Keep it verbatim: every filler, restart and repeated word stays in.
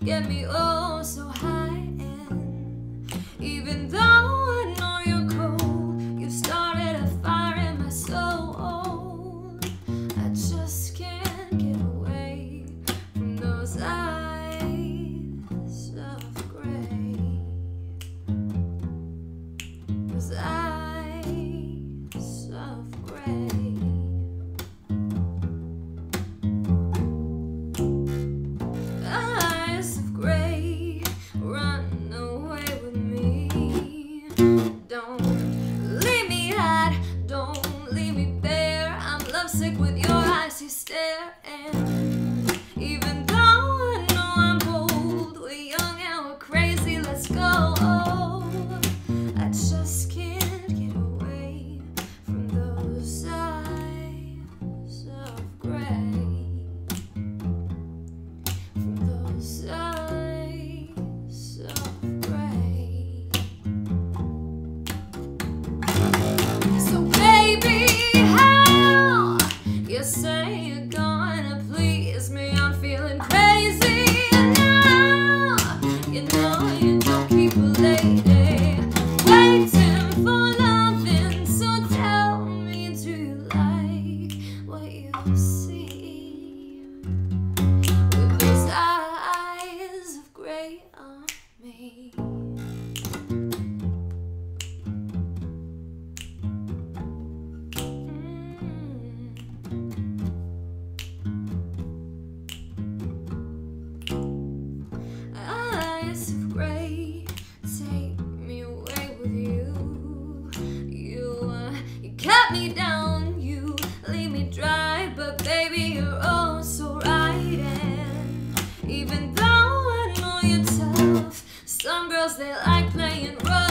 get me oh so high, and even though I know you're cold, you started a fire in my soul. I just can't get away from those eyes of gray, those eyes of gray. Sick with your eyes, you stare, and even though I know I'm bold, we're young and we're crazy, let's go. I just can't get away from those eyes of gray, from those eyes of gray. So baby, you say you're gonna please me, I'm feeling crazy now. You know you don't keep a lady waiting for loving, so tell me, do you like what you see with those eyes of gray on me? Of gray, take me away with you. You, uh, you cut me down, you leave me dry, but baby you're oh so right. And even though I know you're tough, some girls they like playing rough.